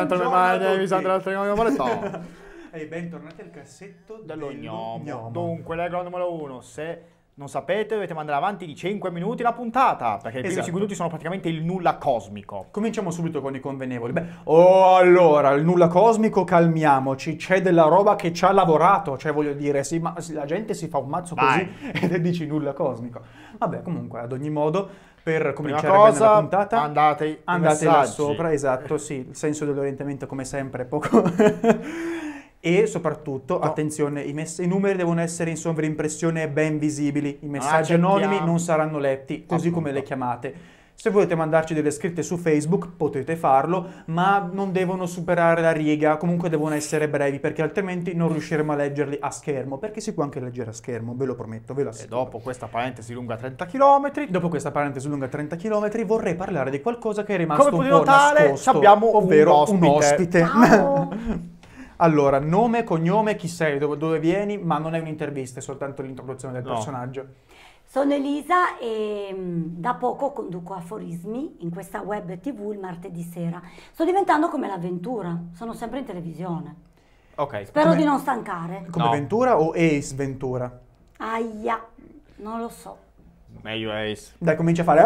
sento le mani, mi sento l'altro gnomo. E bentornati al cassetto Dello gnomo. gnomo. Dunque, regola numero 1, se non sapete dovete mandare avanti di 5 minuti la puntata, perché i primi Esatto. 5 minuti sono praticamente il nulla cosmico. Cominciamo subito con i convenevoli. Allora, il nulla cosmico, calmiamoci, c'è della roba che ci ha lavorato, cioè voglio dire, sì, ma la gente si fa un mazzo Vai. così e dici nulla cosmico. Vabbè, comunque, ad ogni modo, per Prima cominciare bene cosa, la puntata, andate i là messaggi. sopra, esatto, sì, il senso dell'orientamento come sempre è poco... E soprattutto, attenzione, i numeri devono essere in sovraimpressione ben visibili, i messaggi accettiamo. anonimi non saranno letti, così come le chiamate. Se volete mandarci delle scritte su Facebook potete farlo, ma non devono superare la riga, comunque devono essere brevi, perché altrimenti non riusciremo a leggerli a schermo, perché si può anche leggere a schermo, ve lo prometto, ve lo E assicuro. dopo questa parentesi lunga 30 km, Dopo questa parentesi lunga 30 km vorrei parlare di qualcosa che è rimasto come un potete po' notare, nascosto, abbiamo ovvero un ospite. ospite. Allora, nome, cognome, chi sei, dove vieni, ma non è un'intervista, è soltanto l'introduzione del No. personaggio. Sono Elisa e da poco conduco Aforismi in questa web TV il martedì sera. Sto diventando come l'avventura, sono sempre in televisione. Ok. Spero Come- di non stancare. Come No. Ventura o Ace Ventura? Aia, non lo so. Meglio Ace. Dai, comincia a fare...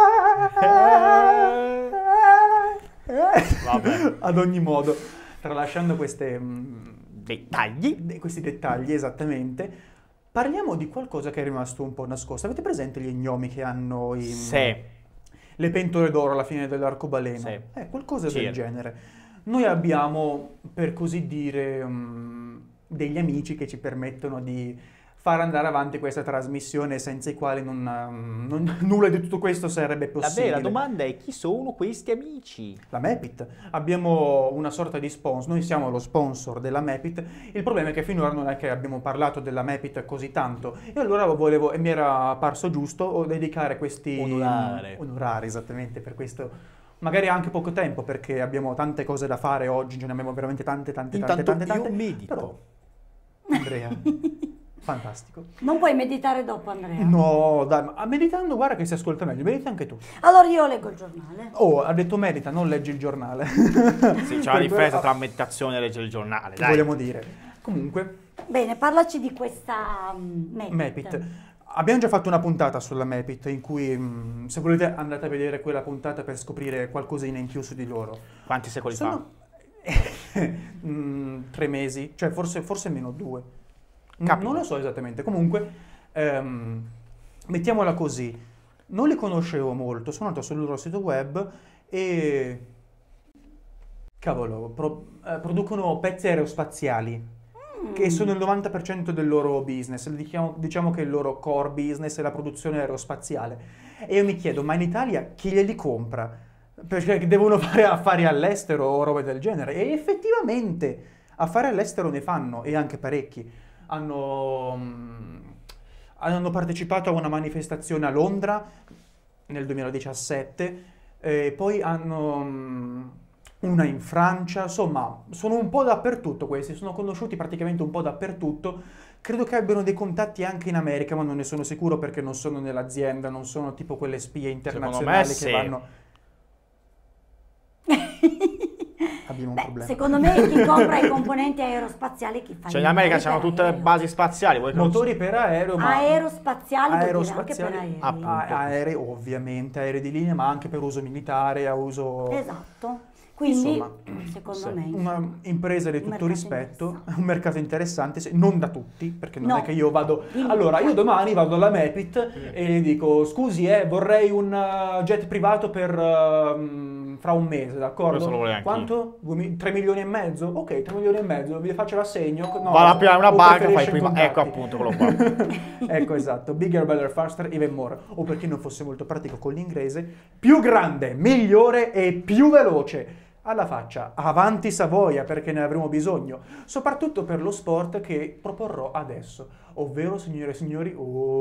Vabbè. Ad ogni modo, tralasciando questi dettagli, esattamente, parliamo di qualcosa che è rimasto un po' nascosto. Avete presente gli gnomi che hanno le pentole d'oro alla fine dell'arcobaleno? Sì. Qualcosa del Circa. genere. Noi abbiamo, per così dire, degli amici che ci permettono di far andare avanti questa trasmissione senza i quali nulla di tutto questo sarebbe La possibile. vera domanda è chi sono questi amici? La Mepit. Abbiamo una sorta di sponsor, noi siamo lo sponsor della Mepit. Il problema è che finora non è che abbiamo parlato della Mepit così tanto. E allora volevo, e mi era parso giusto, dedicare questi onorari, esattamente, per questo. Magari anche poco tempo, perché abbiamo tante cose da fare oggi, ce ne abbiamo veramente tante. Intanto io medito. Però, Andrea, fantastico. Non puoi meditare dopo, Andrea? No, dai, ma meditando guarda che si ascolta meglio, medita anche tu. Allora io leggo il giornale. Oh, ha detto medita, non leggi il giornale. Sì, c'è la Per differenza quello- tra meditazione e leggere il giornale, Che dai. vogliamo dire? Comunque, Bene, parlaci di questa Mepit. Mepit. Abbiamo già fatto una puntata sulla Mepit in cui, se volete, andate a vedere quella puntata per scoprire qualcosina in più su di loro. Quanti secoli fa? Sono 3 mesi, cioè forse meno 2. Capita. Non lo so esattamente. Comunque, mettiamola così. Non li conoscevo molto, sono andato sul loro sito web e... Cavolo, producono pezzi aerospaziali. Che sono il 90% del loro business, diciamo che il loro core business è la produzione aerospaziale. E io mi chiedo, ma in Italia chi glieli compra? Perché devono fare affari all'estero o robe del genere? E effettivamente affari all'estero ne fanno, e anche parecchi. Hanno partecipato a una manifestazione a Londra nel 2017, poi hanno... una in Francia, insomma, sono un po' dappertutto questi, sono conosciuti praticamente un po' dappertutto. Credo che abbiano dei contatti anche in America, ma non ne sono sicuro perché non sono nell'azienda, non sono tipo quelle spie internazionali che sì. vanno... Abbiamo un Beh, problema. secondo me chi compra i componenti aerospaziali chi fa Cioè i in America motori c'hanno per tutte le aereo. basi spaziali, vuoi che non- Motori per aereo, ma... Aerospaziali vuol dire anche per aerei. Aerei, ovviamente, aerei di linea, ma anche per uso militare, a uso... Esatto. Quindi, Insomma, secondo sì. me, Una impresa di Un tutto mercato rispetto, interessante. un mercato interessante, non da tutti, perché non No. è che io vado... Dimmi. Allora, io domani vado alla Mepit e gli dico, scusi, vorrei un jet privato per fra un mese, d'accordo? Questo lo volevo anch'io. Quanto? 3 milioni e mezzo? Ok, 3 milioni e mezzo, vi faccio l'assegno. No, Vado a pigliare una o banca e preferisce fai prima. contatti? Ecco appunto quello qua. Ecco, esatto, bigger, better, faster, even more. O per chi non fosse molto pratico con l'inglese, più grande, migliore e più veloce. Alla faccia, avanti Savoia, perché ne avremo bisogno, soprattutto per lo sport che proporrò adesso, ovvero, signore e signori,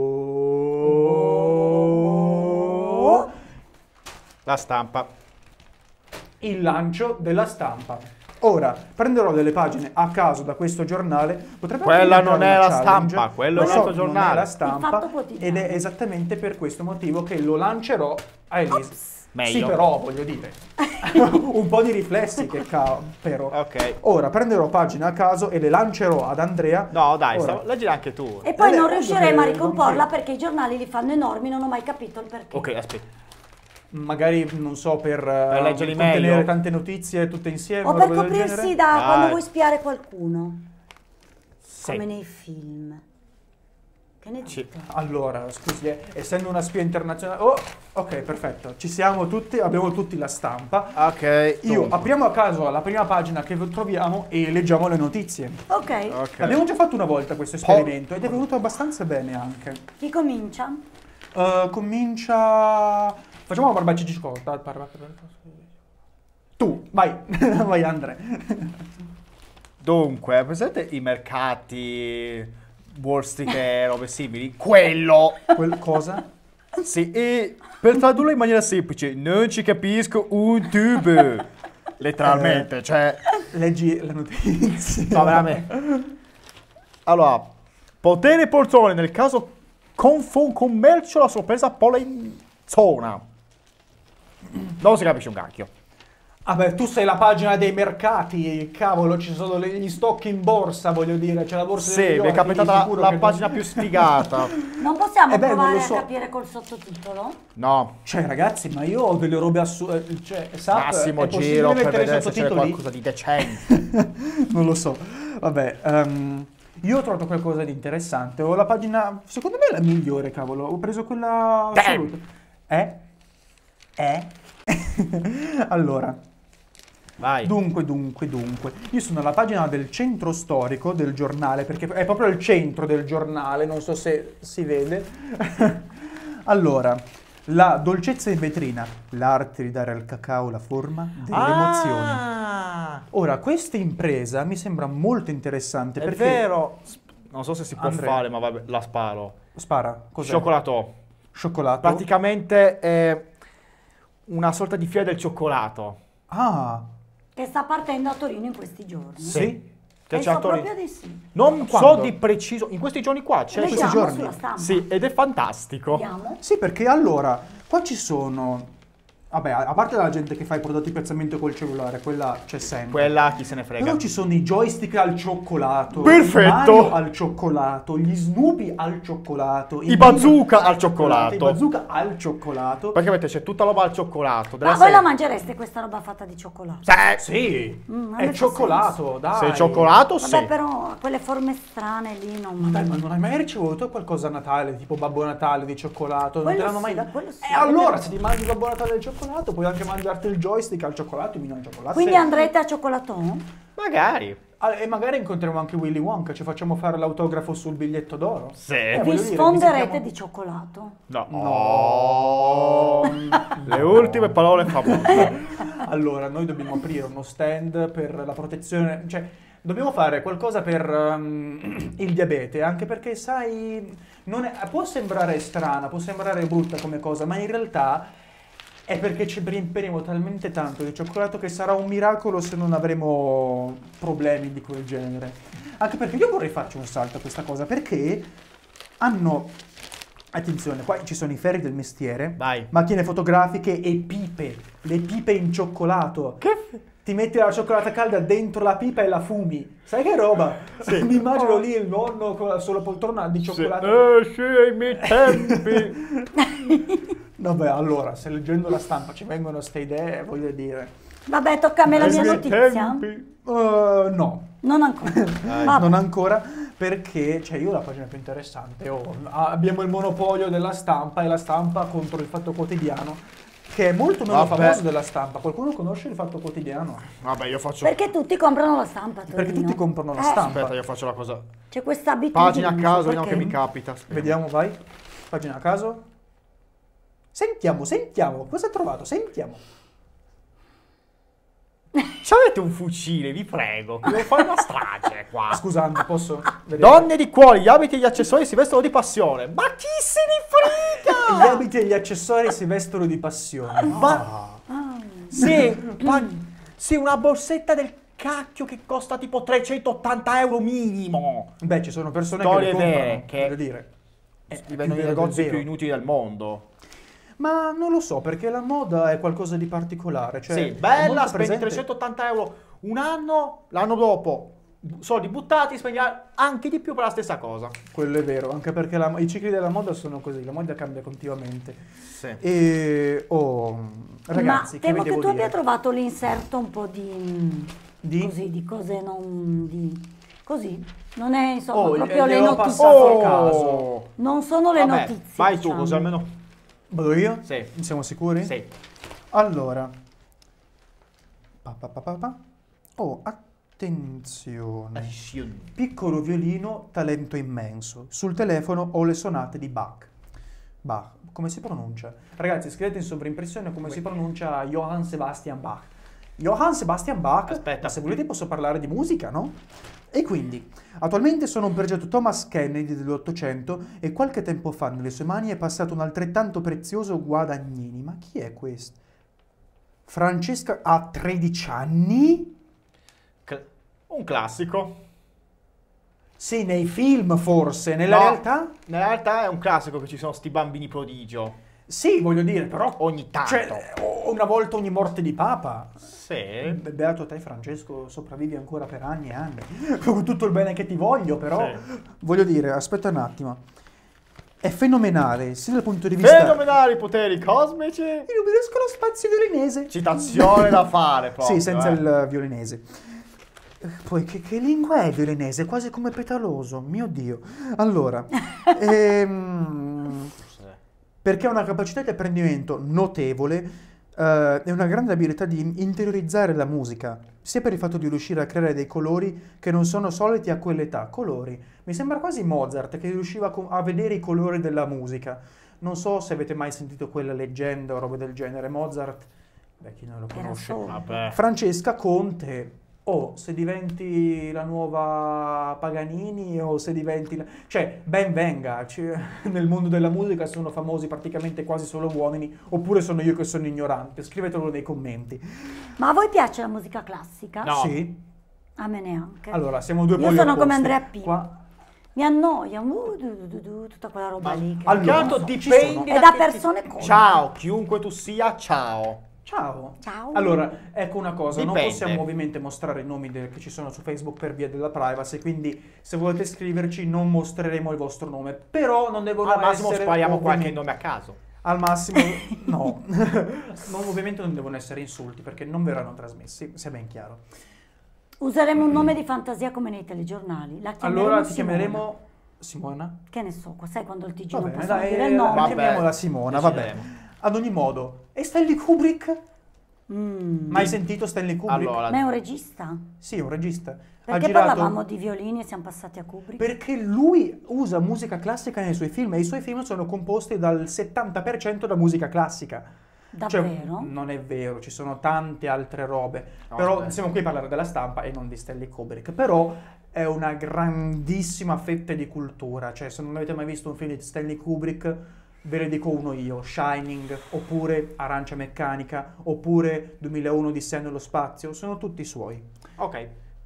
La stampa. il lancio della stampa. Ora, prenderò delle pagine a caso da questo giornale. Potrebbe Quella anche non diventare è una la challenge. stampa, quello Lo è so, il nostro non è giornale. la Il stampa Fatto Quotidiano. ed è esattamente per questo motivo che lo lancerò a Elisa. Meglio. Sì, però voglio dire, un po' di riflessi che però. Ok. Ora prenderò pagina a caso e le lancerò ad Andrea. No, dai, Ora. leggila anche tu. E poi non Vedo riusciremo a che ricomporla non c'è. perché i giornali li fanno enormi, non ho mai capito il perché. Ok, aspetta. Magari, non so, per leggerli contenere meglio. tante notizie tutte insieme. O per roba del coprirsi genere. da Vai. quando vuoi spiare qualcuno, Sì. come nei film. Che ne Sì. dite? Allora, scusi, essendo una spia internazionale... Oh, ok, perfetto. Ci siamo tutti, abbiamo tutti la stampa. Ok. Io apriamo a caso la prima pagina che troviamo e leggiamo le notizie. Ok, Ok. L'abbiamo già fatto una volta questo esperimento ed è venuto abbastanza bene anche. chi comincia? Comincia... Facciamo la barbacci scorta. Tu, vai, vai Andre. Dunque, presente i mercati, Wall Street e robe simili? Quello! Cosa? Sì, e per tradurlo in maniera semplice, non ci capisco un tubo. Letteralmente, cioè... Leggi la notizia. No, veramente. Allora, potere poltrone nel caso Confcommercio la sorpresa polenzona. Non si capisce un cacchio. Vabbè, tu sei la pagina dei mercati, cavolo, ci sono gli stock in borsa, voglio dire, c'è la borsa Sì, di New mi è York, capitata quindi sicuro la che pagina più sfigata. Non possiamo beh, non provare lo so. a capire col sottotitolo? No, Cioè, ragazzi, ma io ho delle robe assurde, cioè, SAP, massimo è possibile giro per mettere vedere se c'è sottotitoli? qualcosa di decente. Non lo so. Vabbè, io ho trovato qualcosa di interessante. Ho la pagina, secondo me è la migliore, cavolo. Ho preso quella assoluta. Allora, Vai. dunque. Io sono alla pagina del centro storico del giornale, perché è proprio il centro del giornale, non so se si vede. Allora, la dolcezza in vetrina, l'arte di dare al cacao la forma delle emozioni. Ah, Ora, questa impresa mi sembra molto interessante è perché... vero. Non so se si può Andrea. fare, ma vabbè, la sparo. Spara, cos'è? Cioccolato. Cioccolato? Praticamente è una sorta di fiera del cioccolato. Ah, Che sta partendo a Torino in questi giorni. sì? Che c'è Penso a Torino. proprio di sì. Non so Quando? di preciso, in questi giorni qua c'è questi Leggiamo giorni? sulla stampa. Sì, ed è fantastico. Vediamo. Sì, perché allora, qua ci sono... Vabbè, a parte la gente che fa i prodotti di piazzamento col cellulare, quella c'è sempre. Quella chi se ne frega. Però ci sono i joystick al cioccolato, Perfetto! i Mario al cioccolato, gli Snoopy al cioccolato, I bazooka al cioccolato. i bazooka al cioccolato. Perché avete c'è tutta roba al cioccolato. Ma voi la mangereste questa roba fatta di cioccolato? Sì, a me è fa cioccolato, dai. Se è cioccolato, Vabbè, sì. però quelle forme strane lì non... Dai, ma non hai mai ricevuto qualcosa a Natale, tipo Babbo Natale di cioccolato? Non te Quello l'hanno mai sì, dato? quello sì. E allora, se ti mangi Babbo Natale del cioccolato, puoi anche mangiarti il joystick al cioccolato, i mini cioccolato. Quindi Sì. andrete a cioccolatone? Magari. Ah, e magari incontriamo anche Willy Wonka, ci facciamo fare l'autografo sul biglietto d'oro. Sì. Vi voglio dire, sfonderete visitiamo- di cioccolato? No. No. Le ultime parole famose. Allora, noi dobbiamo aprire uno stand per la protezione, cioè dobbiamo fare qualcosa per il diabete, anche perché sai, può sembrare strana, può sembrare brutta come cosa, ma in realtà è perché ci riempiremo talmente tanto di cioccolato che sarà un miracolo se non avremo problemi di quel genere. Anche perché io vorrei farci un salto a questa cosa, perché hanno... Attenzione, qua ci sono i ferri del mestiere, Vai. macchine fotografiche e pipe, le pipe in cioccolato. Che? Ti metti la cioccolata calda dentro la pipa e la fumi. Sai che roba? Sì. Mi immagino lì il nonno con la sola poltrona di cioccolato. Sì, ai miei tempi. Vabbè, allora, se leggendo la stampa ci vengono queste idee, voglio dire... Vabbè, tocca a me la Ai mia miei notizia? tempi. No, Non ancora. Vabbè. non ancora, perché cioè io ho la pagina più interessante. Abbiamo il monopolio della stampa e la stampa contro il Fatto Quotidiano, che è molto meno Vabbè. famoso della stampa. Qualcuno conosce il Fatto Quotidiano? Vabbè, io faccio... Perché tutti comprano la stampa a Torino? Perché tutti comprano la Eh, stampa. Aspetta, io faccio la cosa... C'è questa abitudine. Pagina a non so caso, vediamo perché. che mi capita. Vediamo, vai. Pagina a caso. Sentiamo, cosa hai trovato? Sentiamo. Ci avete un fucile, vi prego. Devo fare una strage qua. Scusate, posso vedere? Donne di cuori, gli abiti e gli accessori si vestono di passione. Ma chi se ne Gli frega? abiti e gli accessori si vestono di passione. Ma... Sì, sì, una borsetta del cacchio che costa tipo 380 euro minimo. Beh, ci sono persone Storie che le comprano, vere, che- voglio dire. Diventano i più vero del negozi vero. più inutili del mondo. Ma non lo so, perché la moda è qualcosa di particolare. Cioè, Sì, è bella, molto spendi presente. 380 euro un anno, l'anno dopo soldi buttati, spendi anche di più per la stessa cosa. Quello è vero, anche perché i cicli della moda sono così, la moda cambia continuamente. Sì. E, ragazzi, Ma che temo vi che devo tu abbia dire? trovato l'inserto un po' di... Di? Così, di cose non... di... Così. Non è, insomma, Oh, proprio le gliel'ho notizie. passato a caso. Non sono le Vabbè, notizie, vai tu, diciamo. così almeno... Vado io? Sì. Siamo sicuri? Sì. Allora. Oh, attenzione. Piccolo violino, talento immenso. Sul telefono ho le sonate di Bach. Bach, come si pronuncia? Ragazzi, scrivete in sovraimpressione come si pronuncia Johann Sebastian Bach. Johann Sebastian Bach, Aspetta. ma se volete posso parlare di musica, no? E quindi, attualmente sono un progetto Thomas Kennedy dell'Ottocento e qualche tempo fa nelle sue mani è passato un altrettanto prezioso Guadagnini. Ma chi è questo? Francesca ha 13 anni? Un classico. Sì, nei film forse, nella No, realtà? Nella realtà è un classico che ci sono sti bambini prodigio. Sì, voglio dire, però Ogni tanto. cioè, una volta ogni morte di papa. Sì. Beato te, Francesco, sopravvivi ancora per anni e anni. Con tutto il bene che ti voglio, però Sì. voglio dire, aspetta un attimo. È fenomenale, sia dal punto di vista... Fenomenali poteri cosmici. Io non mi riesco allo spazio violinese. Citazione da fare proprio. Sì, senza il violinese. Poi che lingua è il violinese? Quasi come petaloso, mio Dio. Allora, perché ha una capacità di apprendimento notevole e una grande abilità di interiorizzare la musica, sia per il fatto di riuscire a creare dei colori che non sono soliti a quell'età. Colori. Mi sembra quasi Mozart che riusciva a vedere i colori della musica. Non so se avete mai sentito quella leggenda o robe del genere. Mozart, beh, chi non lo Era conosce. solo. Vabbè. Francesca Conte, o se diventi la nuova Paganini o se diventi... Cioè, ben venga, nel mondo della musica sono famosi praticamente quasi solo uomini, oppure sono io che sono ignorante, scrivetelo nei commenti. Ma a voi piace la musica classica? No. Sì? A me neanche. Allora, siamo due Io poli sono opposti. come Andrea P. Qua. Mi annoia, tutta quella roba lì. che- allora, Tanto ci dipende È da persone colte. Ciao, chiunque tu sia, ciao. Ciao. Ciao. Allora, ecco una cosa, non Dipende. possiamo ovviamente mostrare i nomi che ci sono su Facebook per via della privacy, quindi se volete scriverci non mostreremo il vostro nome, però non devono Al massimo essere spariamo qualche ovviamente- nome a caso. Al massimo no. Ovviamente non devono essere insulti perché non verranno trasmessi, sia ben chiaro. Useremo un nome di fantasia come nei telegiornali. La chiameremo Allora ti Simona. chiameremo Simona? Che ne so, sai quando il TG Va non bene, possono dai, dire il nome. vabbè. chiamiamola Simona, va Decideremo. bene. Ad ogni modo, e Stanley Kubrick? Mai sentito Stanley Kubrick? Allora, Ma è un regista? Sì, è un regista. Perché parlavamo di violini e siamo passati a Kubrick? Perché lui usa musica classica nei suoi film e i suoi film sono composti dal 70% da musica classica. Cioè, Davvero? non è vero, ci sono tante altre robe. No, però aspetta. siamo qui a parlare della stampa e non di Stanley Kubrick. Però è una grandissima fetta di cultura. Cioè, se non avete mai visto un film di Stanley Kubrick, ve ne dico uno io, Shining, oppure Arancia Meccanica, oppure 2001 Odissea nello spazio, sono tutti suoi. ok.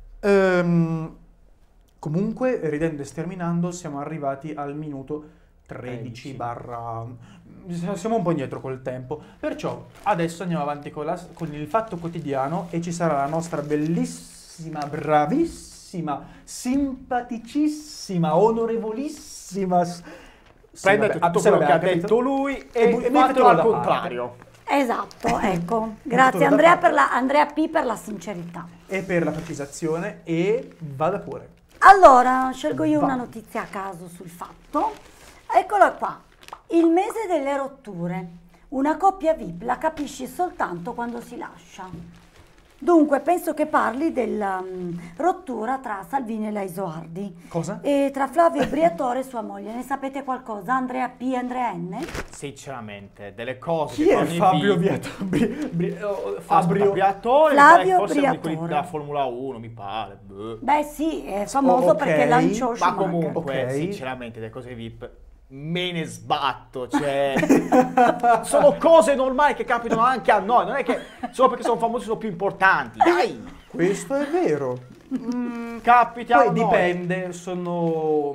Comunque, ridendo e sterminando, siamo arrivati al minuto 13 barra... Siamo un po' indietro col tempo. Perciò adesso andiamo avanti con il fatto quotidiano e ci sarà la nostra bellissima, bravissima, simpaticissima, onorevolissima... Prendete tutto quello che ha detto lui e mettilo fatelo al da parte. contrario. Esatto, ecco. Tutto Grazie da Andrea, parte. Andrea P per la sincerità. E per la precisazione e vada pure. Allora, scelgo io Va. una notizia a caso sul fatto. Eccola qua. Il mese delle rotture. Una coppia VIP la capisci soltanto quando si lascia. Dunque, penso che parli della rottura tra Salvini e la Isoardi. Cosa? E tra Flavio Briatore e sua moglie. Ne sapete qualcosa? Andrea P e Andrea N? Sinceramente, delle cose Chi che è fanno i Fabio film- Fabio? Briatore, Flavio forse uno di quelli Briatore. della Formula 1, mi pare. Boh. Beh sì, è famoso ok, perché lanciò Ma Schumacher. comunque, Ok. sinceramente, le cose VIP me ne sbatto, cioè sono cose normali che capitano anche a noi, non è che solo perché sono famosi sono più importanti, dai, Questo è vero. capita a Poi noi. dipende, sono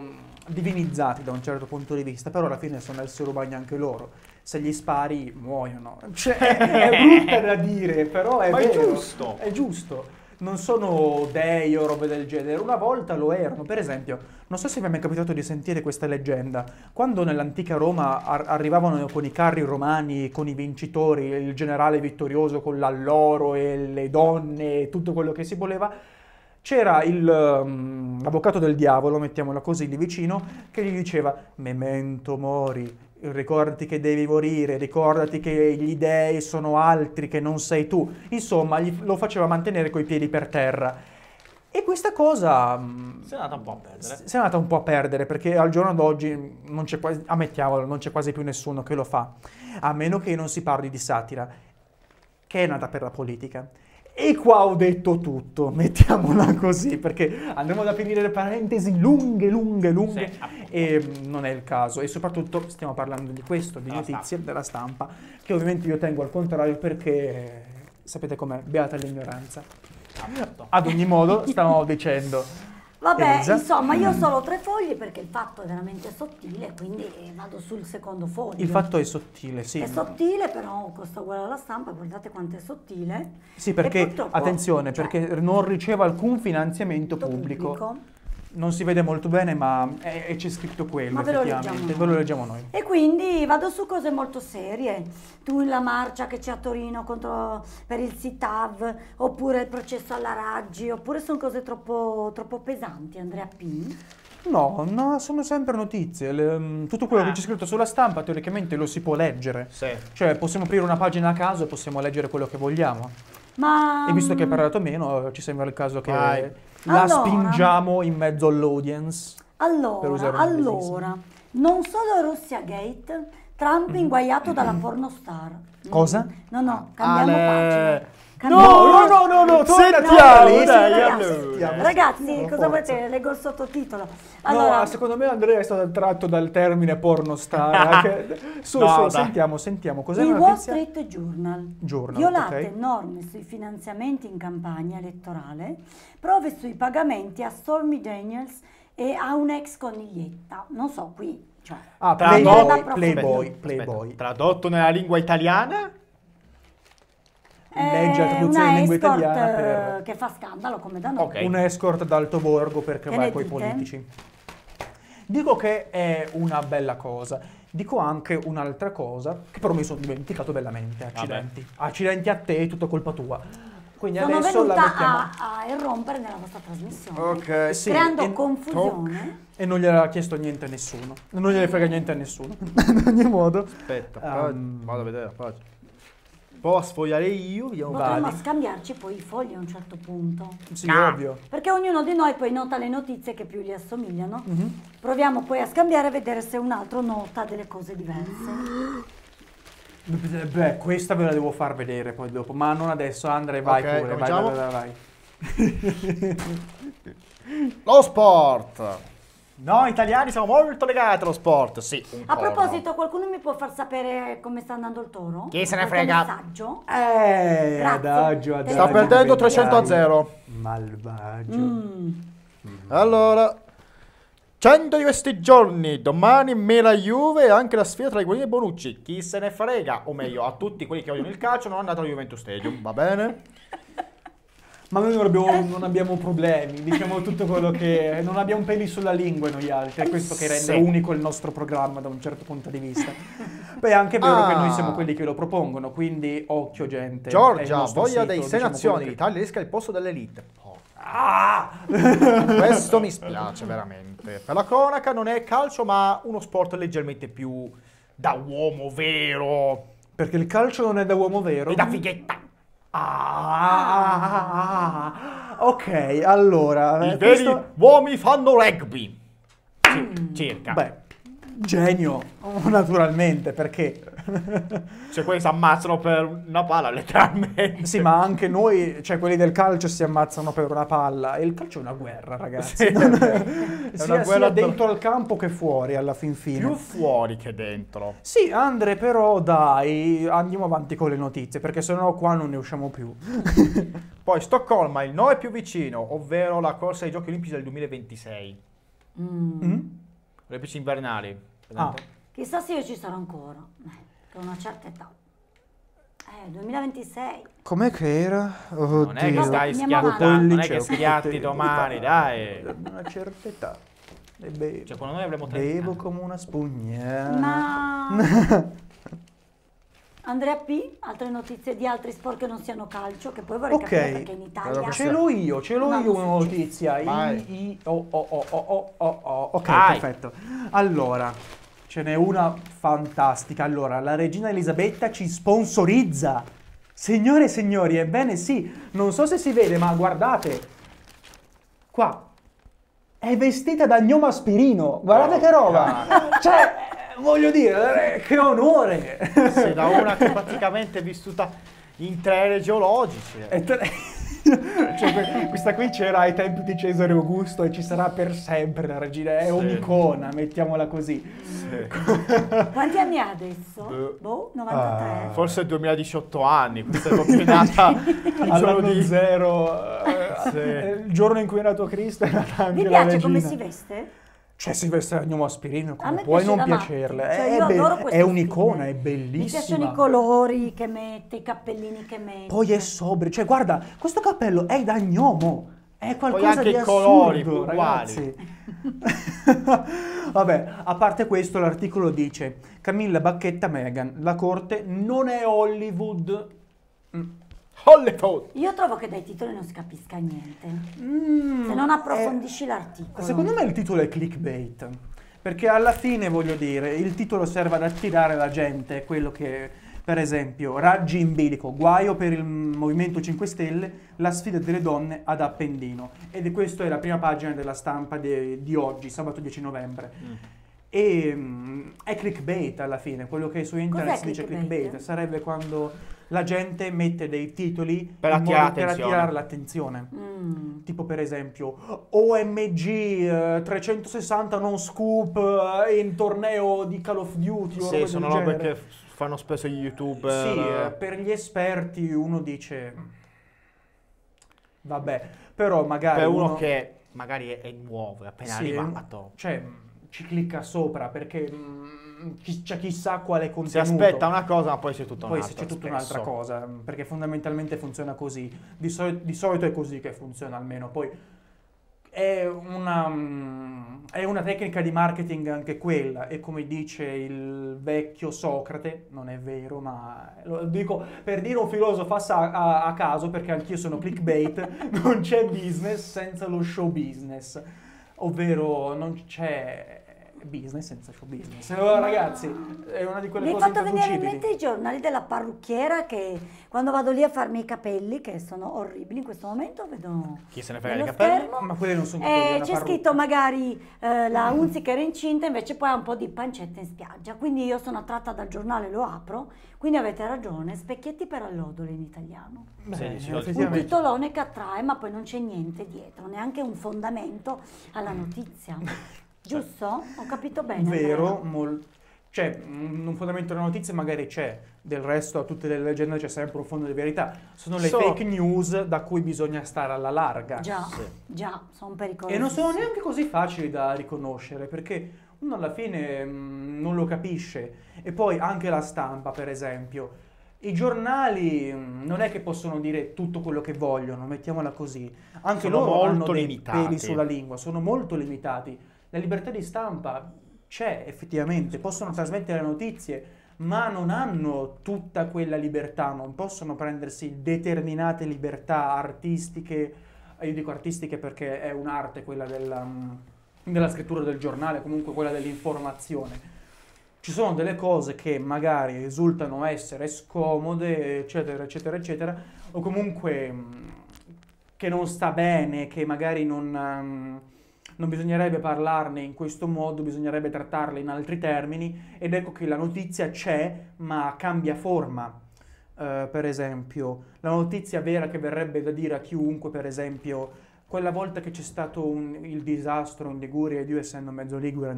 divinizzati da un certo punto di vista, però alla fine sono esseri umani anche loro. Se gli spari muoiono. Cioè, è brutta da dire, però è Ma è vero. giusto. È giusto. Non sono dei o robe del genere. Una volta lo erano. Per esempio, non so se vi è mai capitato di sentire questa leggenda. Quando nell'antica Roma arrivavano con i carri romani, con i vincitori, il generale vittorioso con l'alloro e le donne e tutto quello che si voleva, c'era l'avvocato del diavolo, mettiamola così, lì vicino, che gli diceva Memento mori, ricordati che devi morire, ricordati che gli dei sono altri, che non sei tu. Insomma, lo faceva mantenere coi piedi per terra. E questa cosa Si è andata un po' a perdere. si è andata un po' a perdere, perché al giorno d'oggi non c'è quasi, ammettiamolo, non c'è quasi più nessuno che lo fa, a meno che non si parli di satira, che è nata per la politica. E qua ho detto tutto, mettiamola così, perché andremo ad aprire le parentesi lunghe, Sì, e non è il caso. E soprattutto stiamo parlando di questo, di Della notizie della stampa, che ovviamente io tengo al contrario perché sapete com'è, beata l'ignoranza. Ad ogni modo, stavamo dicendo... Vabbè, Elisa? insomma, io ho solo 3 fogli perché il fatto è veramente sottile, quindi vado sul secondo foglio. Il fatto è sottile, sì. È sottile, però costa uguale alla stampa, guardate quanto è sottile. Sì, E perché, purtroppo, attenzione, cioè, perché non riceve alcun finanziamento tutto pubblico. Non si vede molto bene, ma c'è scritto quello, Ma ve lo effettivamente. leggiamo Ve lo noi. leggiamo noi. E quindi vado su cose molto serie. Tu la marcia che c'è a Torino per il SITAV, oppure il processo alla Raggi, oppure sono cose troppo pesanti, Andrea P. No, sono sempre notizie. Tutto quello che c'è scritto sulla stampa, teoricamente, lo si può leggere. Sì. Cioè, possiamo aprire una pagina a caso e possiamo leggere quello che vogliamo. Ma E visto che hai parlato meno, ci sembra il caso che Vai. la Allora. spingiamo in mezzo all'audience. Per usare un allora, non solo Russia Gate, Trump inguaiato dalla pornostar. Cosa? No, cambiamo pagina. No, Sentiamo, sentiamo, dai, ragazzi, allora. ragazzi, No, cosa forza. volete? Leggo il sottotitolo. No, Allora, secondo me Andrea è stato attratto dal termine pornostar. No, dai. Sentiamo. Cos'è il la Wall notizia? Street Journal. ok. Violate norme sui finanziamenti in campagna elettorale, prove sui pagamenti a Stormy Daniels e a un'ex coniglietta. Non so, qui, cioè, Ah, Tradotto- Playboy. Tradotto nella lingua italiana? Legge la traduzione in una lingua escort italiana per... che fa scandalo come da noi. Ok. Un escort d'alto borgo per Che cavare ne coi dite? politici. Dico che è una bella cosa. Dico anche un'altra cosa, che però mi sono dimenticato bellamente. Accidenti. Accidenti a te, è tutta colpa tua. Quindi Sono adesso la venuta mettiamo... a irrompere nella vostra trasmissione, Ok. Sì, creando e- confusione. E non gliel'ha chiesto niente a nessuno. Non gliene frega niente a nessuno. In ogni modo. Aspetta, Um, vado a vedere la pagina. Può sfogliare io, vediamo. Potremmo vadi. scambiarci poi i fogli a un certo punto. Sì, Ah. ovvio. Perché ognuno di noi poi nota le notizie che più gli assomigliano. Mhm. Proviamo poi a scambiare e vedere se un altro nota delle cose diverse. Beh, questa ve la devo far vedere poi dopo, ma non adesso. Andrea, vai Ok, pure, cominciamo? vai. Lo sport. Noi italiani siamo molto legati allo sport, sì. un A corno. proposito, qualcuno mi può far sapere come sta andando il toro? Chi se ne Qualche frega? messaggio? Grazie. Adagio, Sta perdendo vediamo. 300-0. Malvagio. Allora, 100 di questi giorni, domani Mela Juve e anche la sfida tra Higuain e Bonucci. Chi se ne frega, o meglio, a tutti quelli che odiano il calcio non andate allo Juventus Stadium, va bene? Ma noi non abbiamo problemi, diciamo tutto quello che... Non abbiamo peli sulla lingua noi altri, è questo che rende Sì. unico il nostro programma da un certo punto di vista. Beh, è anche vero che noi Ah. siamo quelli che lo propongono, quindi occhio gente. È il Giorgia, nostro voglia sito, dei 6 diciamo nazioni, quello che- l'Italia esca al posto dell'elite. Oh, Ah! questo mi spiace veramente. Per la cronaca non è calcio, ma uno sport leggermente più da uomo vero Perché il calcio non è da uomo vero? e da fighetta. Ok, allora... I veri questo- uomini fanno rugby. Circa. Beh, genio, naturalmente, perché... Cioè, quelli si ammazzano per una palla, letteralmente. Sì, ma anche noi, cioè quelli del calcio si ammazzano per una palla. E il calcio è una guerra, ragazzi. Sì, è sia, una guerra sia dentro al campo che fuori, alla fin fine. Più fuori che dentro. Sì, Andre, però dai, andiamo avanti con le notizie, perché sennò qua non ne usciamo più. Poi Stoccolma, il no è più vicino, ovvero la corsa ai Giochi Olimpici del 2026. Mm? Le PC invernali. Ah, Chissà se io ci sarò ancora, che ho una certa età. 2026. com'è che era? Non è che Oddio. stai Andiamo avanti. schiattando, non è Liceo, che schiatti domani, dai. Una certa età. E bevo, Cioè, quando noi avremo 30 bevo anni. come una spugna. Ma Andrea P, altre notizie di altri sport che non siano calcio, che poi vorrei Ok. capire perché in Italia Ce l'ho io Non una succede. notizia. Vai. Ok, Vai. perfetto. Allora, ce n'è una fantastica. Allora, la regina Elisabetta ci sponsorizza. Signore e signori, ebbene sì, non so se si vede, ma guardate. Qua. È vestita da gnome Aspirino. Guardate che roba. Cioè, voglio dire, che onore. Sei da una che praticamente è vissuta in 3 ere geologici. Cioè, questa qui c'era ai tempi di Cesare Augusto e ci sarà per sempre la regina, è Sì. un'icona, mettiamola così. Quanti anni ha adesso? Boh, 93. Forse 2018 anni, questa è proprio nata il giorno All'anno di... zero, Sì. il giorno in cui è nato Cristo è nata anche Vi la piace regina. come si veste? Cioè si veste da gnomo Aspirino, A come me puoi piace non da matti. piacerle? Cioè, È, io adoro questo è un'icona, stile. è bellissima. Mi piacciono i colori che mette, i cappellini che mette. Poi è sobrio, cioè guarda, questo cappello è da gnomo, è qualcosa anche di i colori assurdo, uguali. ragazzi. Vabbè, a parte questo, l'articolo dice: Camilla Bacchetta Meghan, la corte non è Hollywood. Hollywood! Io trovo che dai titoli non si capisca niente. Mm, Se non approfondisci l'articolo. Secondo me il titolo è clickbait, perché alla fine, voglio dire, il titolo serve ad attirare la gente, quello che, per esempio, raggi in bilico, guaio per il Movimento 5 Stelle, la sfida delle donne ad Appendino. Ed questa è la prima pagina della stampa di oggi, sabato 10 novembre. E è clickbait alla fine, quello che su internet Cos'è si dice clickbait? clickbait, sarebbe quando la gente mette dei titoli Per in attirare modo per attenzione. attirare l'attenzione. Mm. Tipo per esempio OMG 360 non scoop in torneo di Call of Duty o Sì, robe sono del robe genere. che fanno spesso gli Sì, youtuber. per gli esperti uno dice vabbè, però magari Per uno che magari è nuovo, è appena sì, arrivato. cioè ci clicca sopra perché c'è chissà quale Si contenuto. aspetta una cosa, ma poi c'è tutta Poi un'altra. c'è tutta spesso. un'altra cosa, perché fondamentalmente funziona così. Di solito è così che funziona almeno. Poi è una tecnica di marketing anche quella, e come dice il vecchio Socrate, non è vero, ma lo dico per dire un filosofo a caso, perché anch'io sono clickbait, non c'è business senza lo show business, ovvero non c'è business senza show business. Allora, ragazzi, è una di quelle Mi hai cose fatto venire in intraducibili. mente i giornali della parrucchiera che quando vado lì a farmi i capelli, che sono orribili in questo momento, vedo Chi se ne frega nello dei capelli? schermo, Ma quelle non sono capelli, è una c'è parrucca. scritto magari la Unzi che era incinta, invece poi ha un po' di pancetta in spiaggia. Quindi io sono attratta dal giornale, lo apro, quindi avete ragione, specchietti per allodole in italiano. Beh, Sì, sì, Un effettivamente. titolone che attrae, ma poi non c'è niente dietro, neanche un fondamento alla notizia. Giusto? Ho capito bene. Vero, Andrea? cioè un fondamento della notizia magari c'è, del resto a tutte le leggende c'è sempre un fondo di verità. Sono le fake news da cui bisogna stare alla larga. Già, Sì. già, sono pericolosi. E non sono neanche così facili da riconoscere, perché uno alla fine non lo capisce. E poi anche la stampa, per esempio. I giornali non è che possono dire tutto quello che vogliono, mettiamola così. Anche Sono loro hanno molto dei limitati. peli sulla lingua, sono molto limitati. La libertà di stampa c'è effettivamente, possono trasmettere notizie, ma non hanno tutta quella libertà, non possono prendersi determinate libertà artistiche. Io dico artistiche perché è un'arte quella della scrittura del giornale, comunque quella dell'informazione. Ci sono delle cose che magari risultano essere scomode, eccetera, eccetera, eccetera, o comunque che non sta bene, che magari non bisognerebbe parlarne in questo modo, bisognerebbe trattarle in altri termini, ed ecco che la notizia c'è, ma cambia forma. Per esempio, la notizia vera che verrebbe da dire a chiunque, per esempio, quella volta che c'è stato il disastro in Liguria, ed io essendo mezzo ligure,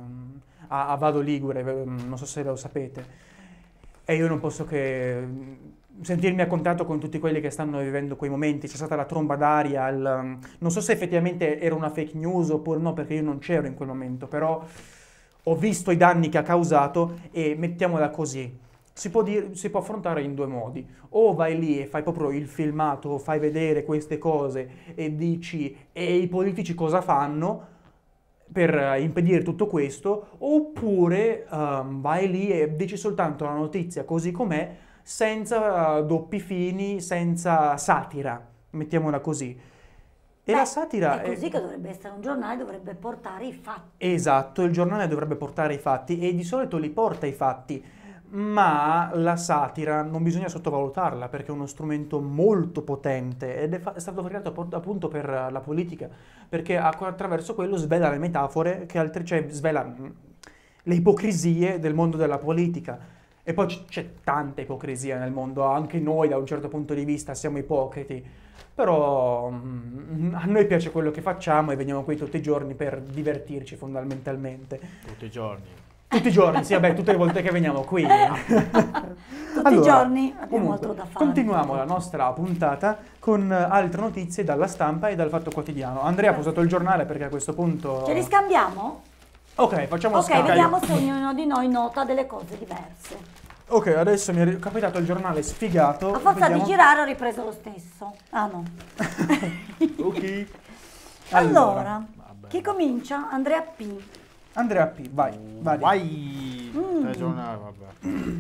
a Vado Ligure, non so se lo sapete, e io non posso che sentirmi a contatto con tutti quelli che stanno vivendo quei momenti. C'è stata la tromba d'aria, non so se effettivamente era una fake news oppure no, perché io non c'ero in quel momento, però ho visto i danni che ha causato e mettiamola così. Si può affrontare in due modi. O vai lì e fai proprio il filmato, fai vedere queste cose e dici e i politici cosa fanno per impedire tutto questo, oppure vai lì e dici soltanto la notizia così com'è, senza doppi fini, senza satira, mettiamola così. E la satira è così che dovrebbe essere un giornale, dovrebbe portare i fatti. Esatto, il giornale dovrebbe portare i fatti e di solito li porta i fatti, ma la satira non bisogna sottovalutarla perché è uno strumento molto potente ed è stato creato appunto per la politica, perché attraverso quello svela le metafore, cioè svela le ipocrisie del mondo della politica. E poi c'è tanta ipocrisia nel mondo, anche noi da un certo punto di vista siamo ipocriti, però a noi piace quello che facciamo e veniamo qui tutti i giorni per divertirci fondamentalmente. Tutti i giorni. Tutti i giorni, sì, vabbè, tutte le volte che veniamo qui. Tutti i giorni abbiamo comunque, altro da fare. continuiamo la nostra puntata con altre notizie dalla stampa e dal Fatto Quotidiano. Andrea ha posato il giornale perché a questo punto... Ce li scambiamo? Ok, facciamo Ok, scambio. vediamo se ognuno di noi nota delle cose diverse. Ok, adesso mi è capitato il giornale sfigato. A forza vediamo. di girare ho ripreso lo stesso. Ah no. Ok. Allora, Vabbè. chi comincia? Andrea P. Andrea P, vai. Vai! Giornale, vabbè.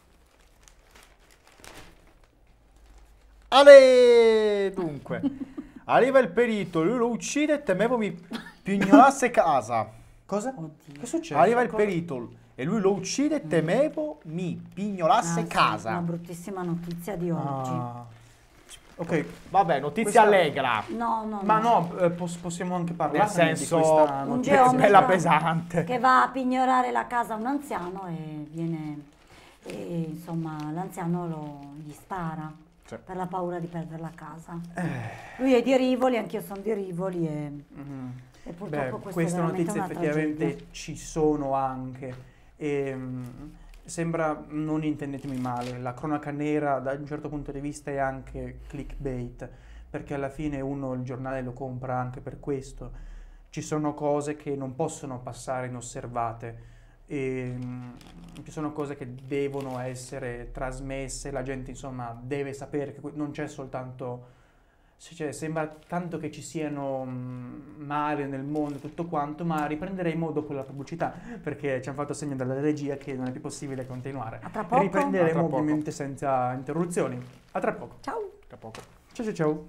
Ale! Dunque, arriva il perito, lui lo uccide e temevo mi pignolasse casa. Cosa? Oddio. Che succede? Arriva il Cosa? perito e lui lo uccide e temevo mi pignolasse Ah, sì, casa. una bruttissima notizia di oggi. Ah. Ok, Vabbè, notizia Questa- allegra. No, no, ma no. no, possiamo anche parlare Nel di senso, questa Un notizia. geometra bella pesante. che va a pignorare la casa a un anziano e viene... E, insomma, l'anziano gli spara Sì. per la paura di perdere la casa. Lui è di Rivoli, anch'io sono di Rivoli e purtroppo Beh, questo è queste veramente notizie una effettivamente tragedia. ci sono anche. Sembra, non intendetemi male, la cronaca nera da un certo punto di vista è anche clickbait, perché alla fine uno il giornale lo compra anche per questo. Ci sono cose che non possono passare inosservate, ci sono cose che devono essere trasmesse, la gente insomma deve sapere che non c'è soltanto... Cioè, sembra tanto che ci siano male nel mondo e tutto quanto, ma riprenderemo dopo la pubblicità, perché ci hanno fatto segno dalla regia che non è più possibile continuare. A tra poco? Riprenderemo A tra poco. ovviamente senza interruzioni. A tra poco. Ciao! Tra poco. Ciao ciao ciao.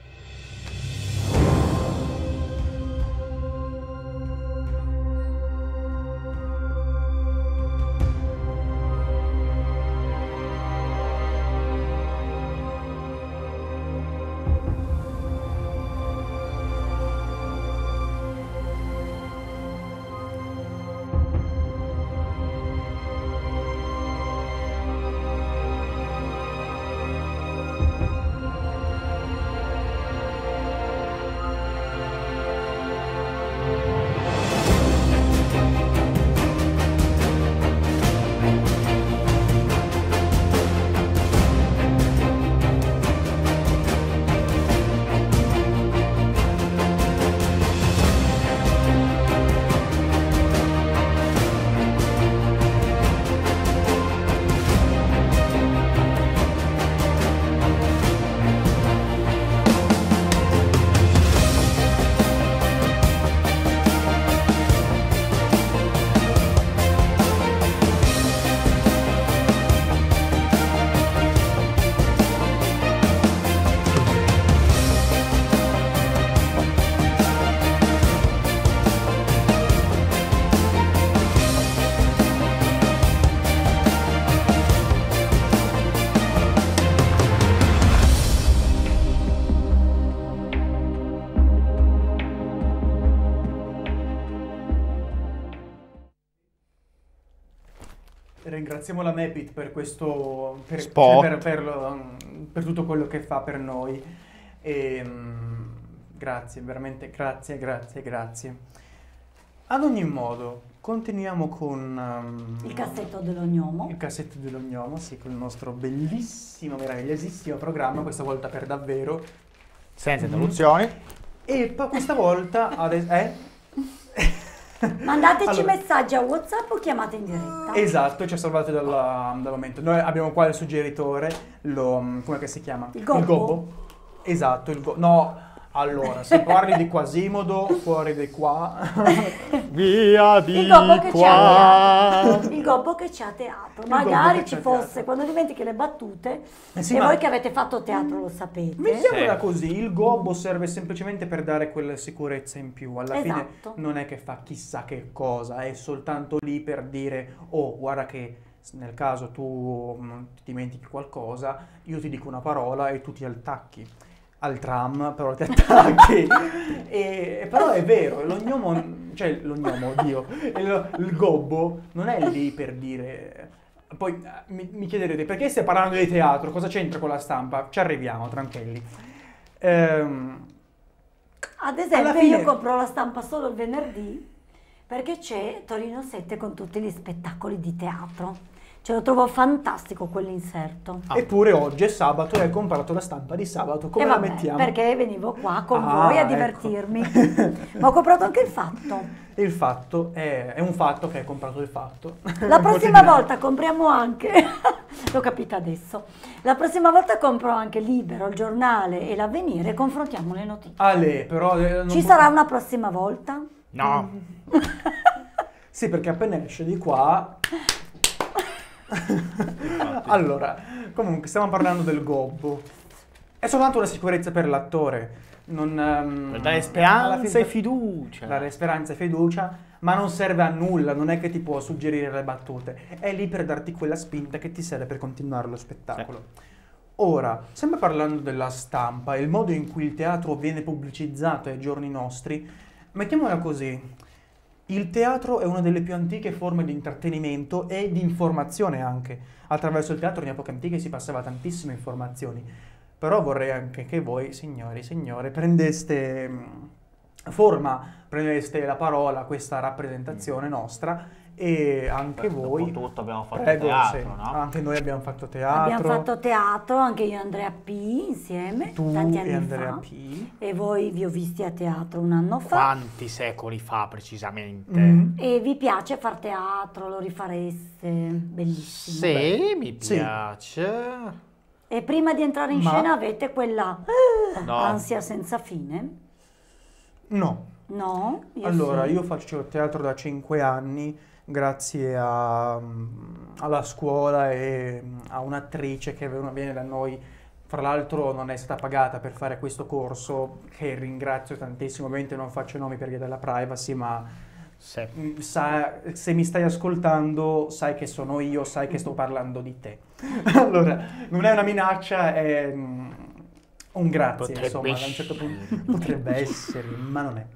Ringraziamo la Mepit per questo Spot. cioè per tutto quello che fa per noi. Grazie, veramente grazie. Ad ogni modo, continuiamo con Il cassetto dell'ognomo. il cassetto dell'ognomo, sì, con il nostro bellissimo, meravigliosissimo programma, questa volta per davvero. Senza interruzioni. E questa volta Mandateci Allora, messaggi a WhatsApp o chiamate in diretta. esatto, ci ha salvato dal momento. Noi abbiamo qua il suggeritore, come che si chiama? Il gobbo? Esatto, no, allora, se parli di Quasimodo, fuori di qua. Via di Il gobbo che c'è a qua. teatro. Il gobbo che c'è a teatro. Il gobbo Magari che ci c'è a fosse, teatro. quando dimentichi le battute, Sì, e ma- voi che avete fatto teatro lo sapete. Mettiamola Sì. così, il gobbo serve semplicemente per dare quella sicurezza in più. Alla fine Esatto. non è che fa chissà che cosa, è soltanto lì per dire, oh, guarda che nel caso tu ti dimentichi qualcosa, io ti dico una parola e tu ti attacchi. Al tram, però ti attacchi. Però è vero, il gobbo non è lì per dire... Poi mi chiederete, perché stai parlando di teatro? Cosa c'entra con la stampa? Ci arriviamo, tranquilli. Ad esempio, Alla fine- io compro la stampa solo il venerdì perché c'è Torino 7 con tutti gli spettacoli di teatro. Ce lo trovo fantastico quell'inserto. Eppure oggi è sabato e hai comprato la stampa di sabato. Come E la vabbè, mettiamo? perché venivo qua con Ah, voi a ecco. divertirmi. Ma ho comprato anche il Fatto. Il fatto è un fatto che hai comprato il fatto. La prossima volta compriamo anche, l'ho capito adesso, la prossima volta compro anche Libero, il giornale e l'Avvenire e confrontiamo le notizie. Ale, però... non Ci pu- sarà una prossima volta? No. Sì, perché appena esce di qua... Allora, comunque, stiamo parlando del gobbo. È soltanto una sicurezza per l'attore. Non, Per dare alla speranza fine- e fiducia. Dare speranza e fiducia, ma non serve a nulla, non è che ti può suggerire le battute. È lì per darti quella spinta che ti serve per continuare lo spettacolo. Ora, sempre parlando della stampa, il modo in cui il teatro viene pubblicizzato ai giorni nostri, mettiamola così. Il teatro è una delle più antiche forme di intrattenimento e di informazione anche. Attraverso il teatro in epoche antiche si passava tantissime informazioni. Però vorrei anche che voi, signori e signore, prendeste la parola, questa rappresentazione nostra, e anche voi... Tutto abbiamo fatto Prego, teatro, sì. no? Anche noi abbiamo fatto teatro. Abbiamo fatto teatro, anche io e Andrea P. insieme, Tu tanti e anni Andrea fa. P. E voi vi ho visti a teatro un anno fa. Quanti secoli fa precisamente? Mm. E vi piace far teatro, lo rifareste? Bellissimo. Sì, mi Sì. piace. E prima di entrare in Ma- scena avete quella No. ansia senza fine? No. No? Io Allora, sì. io faccio teatro da 5 anni grazie alla scuola e a un'attrice che viene da noi. Fra l'altro non è stata pagata per fare questo corso, che ringrazio tantissimo. Ovviamente non faccio nomi per via della privacy, ma Sì. se mi stai ascoltando sai che sono io, sai che sto parlando di te. Allora, non è una minaccia, è un grazie, Potrebbe insomma, da un certo punto potrebbe essere, ma non è.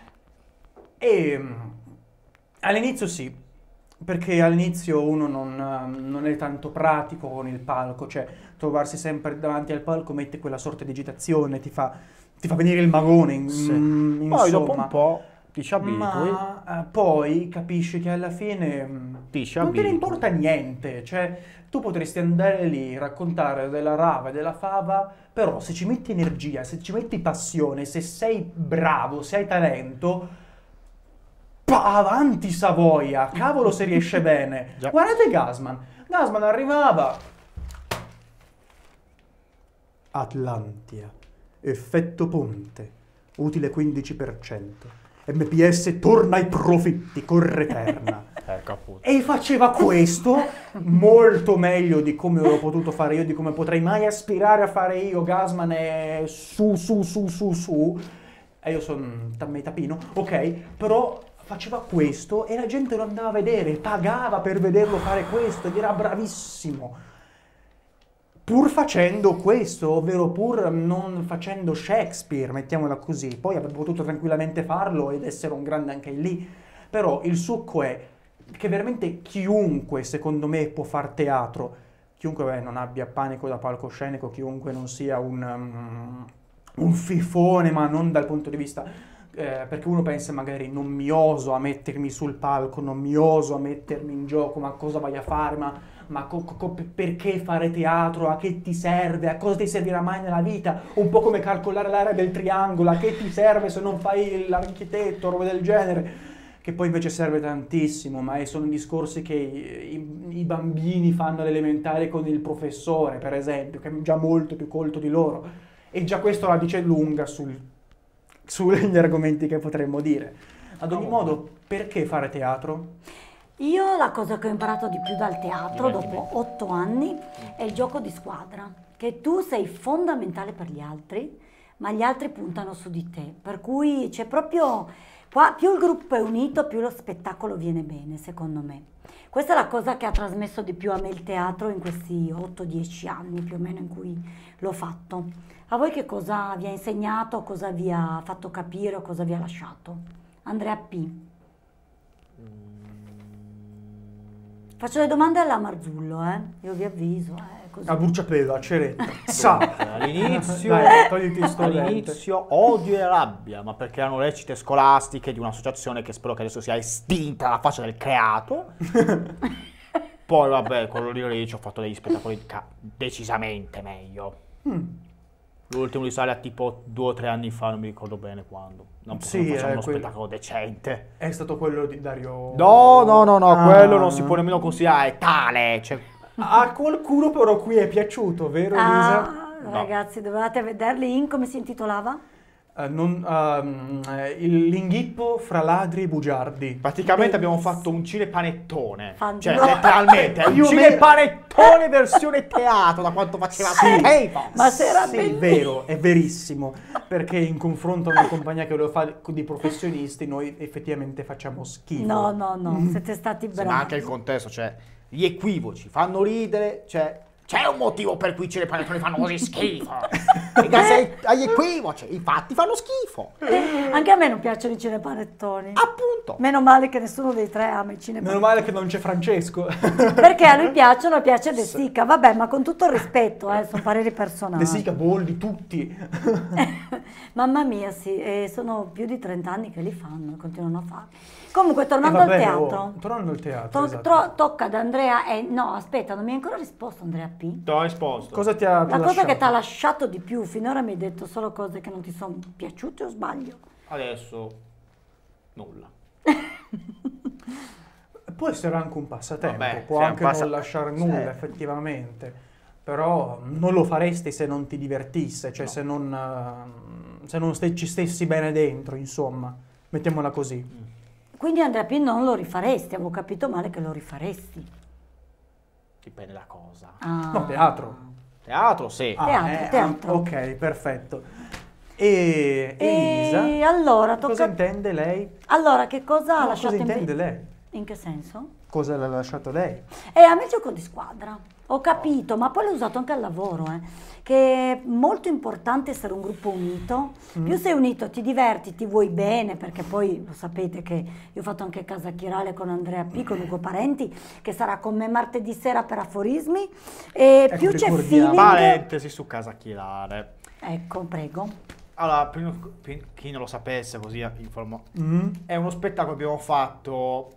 E all'inizio sì, perché all'inizio uno non è tanto pratico con il palco, cioè trovarsi sempre davanti al palco mette quella sorta di agitazione, ti fa venire il magone, Sì. Poi dopo insomma. un po' ti ci abitui. Ma poi capisci che alla fine Ti ci non te ne abitui. importa niente, cioè tu potresti andare lì, raccontare della rava e della fava, però se ci metti energia, se ci metti passione, se sei bravo, se hai talento, avanti Savoia, cavolo se riesce bene. Già. Guardate Gasman arrivava. Atlantia, effetto ponte, utile 15%. MPS torna ai profitti, corre eterna. Ecco appunto. E faceva questo molto meglio di come ho potuto fare io, di come potrei mai aspirare a fare io. Gasman è su. E io sono un tapino, ok? Però faceva questo e la gente lo andava a vedere, pagava per vederlo fare questo ed era bravissimo. Pur facendo questo, ovvero pur non facendo Shakespeare, mettiamola così, poi avrebbe potuto tranquillamente farlo ed essere un grande anche lì. Però il succo è che veramente chiunque, secondo me, può far teatro, chiunque non abbia panico da palcoscenico, chiunque non sia un fifone, ma non dal punto di vista... perché uno pensa magari non mi oso a mettermi sul palco, non mi oso a mettermi in gioco, ma cosa vai a fare, ma perché fare teatro, a che ti serve, a cosa ti servirà mai nella vita, un po' come calcolare l'area del triangolo, a che ti serve se non fai l'architetto, roba del genere, che poi invece serve tantissimo, ma sono discorsi che i bambini fanno all'elementare con il professore, per esempio, che è già molto più colto di loro. E già questo la dice lunga sugli argomenti che potremmo dire. Ad ogni modo, perché fare teatro? Io la cosa che ho imparato di più dal teatro dopo 8 anni è il gioco di squadra, che tu sei fondamentale per gli altri, ma gli altri puntano su di te, per cui c'è proprio, qua più il gruppo è unito, più lo spettacolo viene bene, secondo me. Questa è la cosa che ha trasmesso di più a me il teatro in questi 8-10 anni più o meno in cui l'ho fatto. A voi che cosa vi ha insegnato, cosa vi ha fatto capire o cosa vi ha lasciato? Andrea P. Faccio le domande alla Marzullo, io vi avviso, così. A bruciapelo, a ceretta. Sa! All'inizio, Dai, togliti sto dente. all'inizio odio e rabbia, ma perché erano recite scolastiche di un'associazione che spero che adesso sia estinta alla faccia del creato. Poi vabbè, quello lì ci ho fatto degli spettacoli decisamente meglio. L'ultimo risale a tipo 2 o 3 anni fa, non mi ricordo bene quando. Non facciamo uno spettacolo decente. È stato quello di Dario... No, quello non si può nemmeno considerare tale. Cioè... A qualcuno però qui è piaciuto, vero Elisa? No. Ragazzi, dovevate vederli come si intitolava? L'inghippo fra ladri e bugiardi. Praticamente abbiamo fatto un cinepanettone. Fantastico. Cioè, letteralmente, è un cinepanettone versione teatro, da quanto faceva schifo. Ma se era Sì, bellissimo. vero, è verissimo, perché in confronto a una compagnia che lo fa di professionisti, noi effettivamente facciamo schifo. No, siete stati Sì, bravi. ma anche il contesto, cioè, gli equivoci fanno ridere, cioè, c'è un motivo per cui i cinepanettoni fanno così schifo. Grazie agli equivoci, i fatti fanno schifo. Anche a me non piacciono i cinepanettoni. Appunto. Meno male che nessuno dei tre ama i cinepanettoni. Meno male che non c'è Francesco. Perché a lui piacciono, piace De Sica. Vabbè, ma con tutto il rispetto, sono pareri personali. De Sica, Boldi, tutti. Mamma mia, sì, sono più di 30 anni che li fanno, continuano a farli. Comunque, tornando vabbè, al teatro. Tornando al teatro, esatto. Tocca ad Andrea no, aspetta, non mi hai ancora risposto Andrea P. Ti ho risposto. Cosa ti ha La cosa lasciato? che ti ha lasciato di più, finora mi hai detto solo cose che non ti sono piaciute o sbaglio? Adesso, nulla. Può essere anche un passatempo, Vabbè, può sì, anche un non lasciare nulla, effettivamente. Però non lo faresti se non ti divertisse, cioè se non ci stessi bene dentro, insomma. Mettiamola così. Quindi Andrea P non lo rifaresti, avevo capito male che lo rifaresti. Dipende da cosa. Ah. No, teatro. Teatro, sì. Teatro. Ok, perfetto. E Elisa, E allora, cosa intende lei? Allora, che cosa ha No, lasciato cosa in intende mente? lei? In che senso? Cosa l'ha lasciato lei? A me il gioco di squadra, ho capito, ma poi l'ho usato anche al lavoro, che è molto importante essere un gruppo unito. Più sei unito, ti diverti, ti vuoi bene, perché poi lo sapete che io ho fatto anche Casa Chirale con Andrea P, con Ugo Parenti, che sarà con me martedì sera per aforismi, e Ecco, più c'è ricordiamo. feeling. Parentesi su Casa Chirale. Ecco, prego. Allora, per chi non lo sapesse, così informo. Mm? È uno spettacolo che abbiamo fatto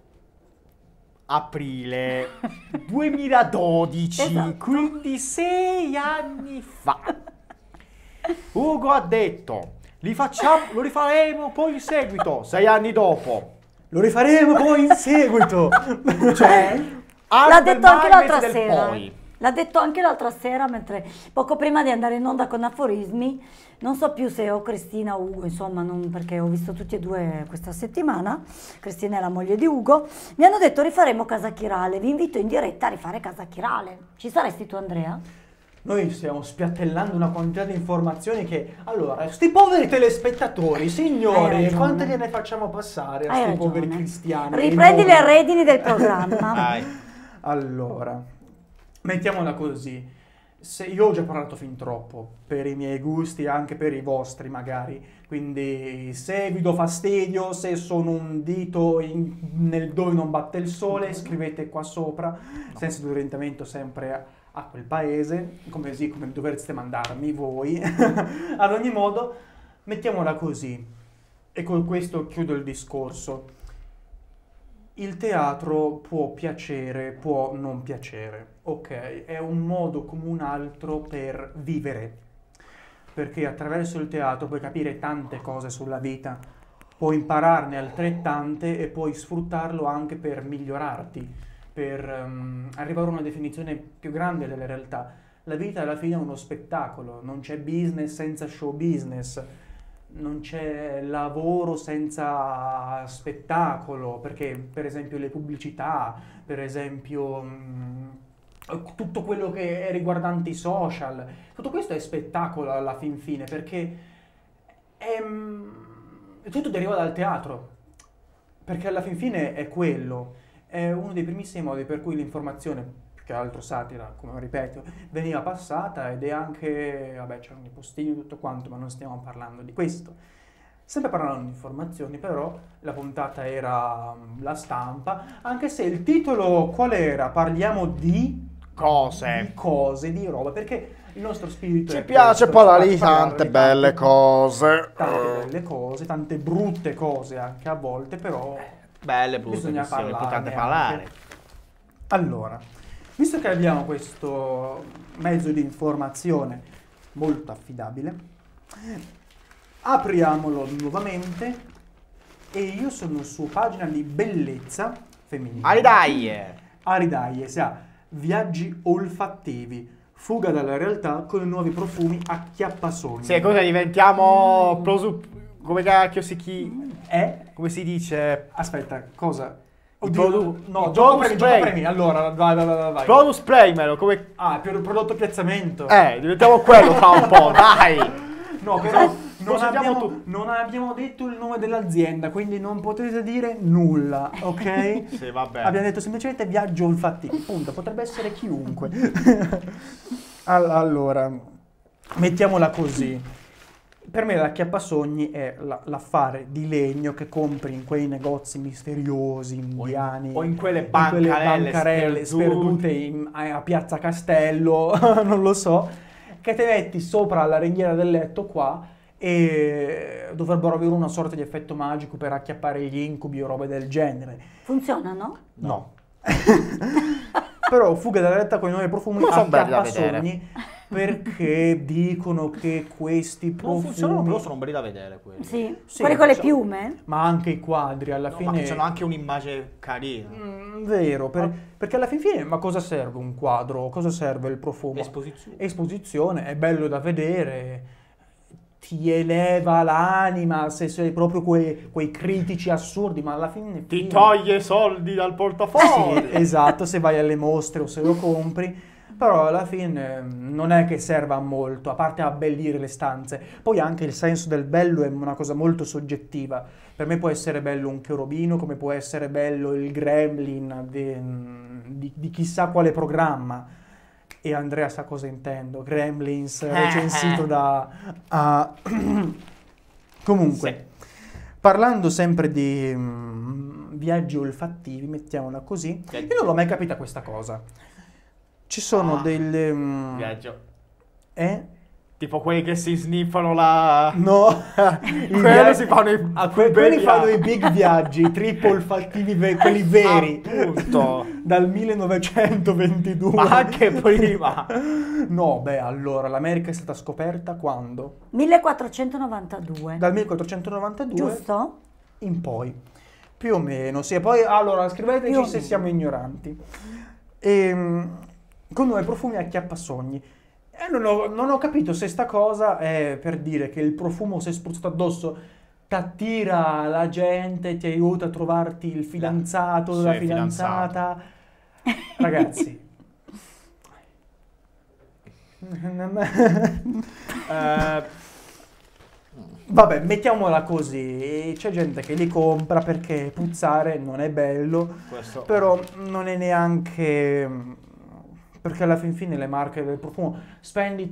aprile 2012, Esatto. quindi 6 anni fa. Ugo ha detto, lo rifaremo poi in seguito, 6 anni dopo. Lo rifaremo poi in seguito. Cioè, L'ha detto anche l'altra del sera. poi. L'ha detto anche l'altra sera, mentre poco prima di andare in onda con Aforismi, non so più se o Cristina o Ugo, insomma, perché ho visto tutti e due questa settimana, Cristina è la moglie di Ugo, mi hanno detto rifaremo Casa Chirale, vi invito in diretta a rifare Casa Chirale. Ci saresti tu, Andrea? Noi stiamo spiattellando una quantità di informazioni che... Allora, sti poveri telespettatori, Hai signori, ragione. quante gliene facciamo passare a Hai sti ragione. poveri cristiani? Riprendi Noi- le redini del programma. Dai. Allora, mettiamola così. Se io ho già parlato fin troppo, per i miei gusti e anche per i vostri magari, quindi se vi do fastidio, se sono un dito dove non batte il sole, scrivete qua sopra, senza disorientamento sempre a quel paese, come dovreste mandarmi voi. Ad ogni modo, mettiamola così, e con questo chiudo il discorso. Il teatro può piacere, può non piacere, ok? È un modo come un altro per vivere, perché attraverso il teatro puoi capire tante cose sulla vita, puoi impararne altrettante e puoi sfruttarlo anche per migliorarti, per arrivare a una definizione più grande della realtà. La vita alla fine è uno spettacolo, non c'è business senza show business, non c'è lavoro senza spettacolo, perché per esempio le pubblicità, per esempio tutto quello che è riguardante i social, tutto questo è spettacolo alla fin fine, perché tutto deriva dal teatro, perché alla fin fine è quello, è uno dei primissimi modi per cui l'informazione, più che altro satira, come ripeto, veniva passata, ed è anche, vabbè, c'erano i postini e tutto quanto, ma non stiamo parlando di questo. Sempre parlando di informazioni, però la puntata era la stampa, anche se il titolo qual era? Parliamo di cose, di roba, perché il nostro spirito Ci piace parlare di tante belle cose. Tante belle cose, tante brutte cose anche a volte, però Belle, brutte, bisogna che sia l'importante è parlarne parlare. Allora, visto che abbiamo questo mezzo di informazione molto affidabile, apriamolo nuovamente e io sono su pagina di bellezza femminile. Aridaglie! Aridaglie, si ha viaggi olfattivi, fuga dalla realtà con i nuovi profumi acchiappasogni. Sì, cosa diventiamo come cacchio come si dice? Aspetta, cosa? No, gioco premi. Allora, vai. Produce Playmelo, come... Ah, per il prodotto piazzamento. Diventiamo quello tra un po', dai! No, però Lo non abbiamo detto il nome dell'azienda, quindi non potete dire nulla, ok? Sì, vabbè. Abbiamo detto semplicemente viaggio olfattivo, punto. Potrebbe essere chiunque. Allora, mettiamola così. Per me l'acchiappasogni è l'affare di legno che compri in quei negozi misteriosi indiani o in quelle bancarelle sperdute a Piazza Castello, non lo so, che te metti sopra la ringhiera del letto qua e dovrebbero avere una sorta di effetto magico per acchiappare gli incubi o robe del genere. Funzionano? No. Però fuga dalla realtà con i nuovi profumi acchiappasogni, perché dicono che questi profumi... Non funzionano, però sono belli da vedere quelli. Sì, quelli con le piume? Ma anche i quadri, alla fine... Ma c'hanno anche un'immagine carina. Vero, perché alla fine, ma cosa serve un quadro? Cosa serve il profumo? Esposizione, è bello da vedere, ti eleva l'anima, se sei proprio quei critici assurdi, ma alla fine... Ti toglie soldi dal portafoglio! Sì, esatto, se vai alle mostre o se lo compri. Però alla fine non è che serva a molto, a parte abbellire le stanze. Poi anche il senso del bello è una cosa molto soggettiva. Per me può essere bello un cherubino, come può essere bello il gremlin di chissà quale programma. E Andrea sa cosa intendo. Gremlins, recensito da... Comunque, parlando sempre di viaggi olfattivi, mettiamola così, io non l'ho mai capita questa cosa. Ci sono delle... Viaggio. Tipo quelli che si sniffano la... No. Quelli si fanno quelli fanno i big viaggi, i trip olfattivi, quelli veri. Appunto. Dal 1922. Ma anche prima. No, beh, allora, l'America è stata scoperta quando? 1492. Dal 1492. Giusto? In poi. Più o meno, sì. E poi, allora, scriveteci se siamo ignoranti. Con nuovi profumi acchiappasogni. Non ho capito se sta cosa è per dire che il profumo, se spruzzato addosso, t'attira la gente, ti aiuta a trovarti il fidanzato, la fidanzata. Ragazzi. Vabbè, mettiamola così. C'è gente che li compra perché puzzare non è bello, però non è neanche... Perché alla fin fine le marche del profumo spendi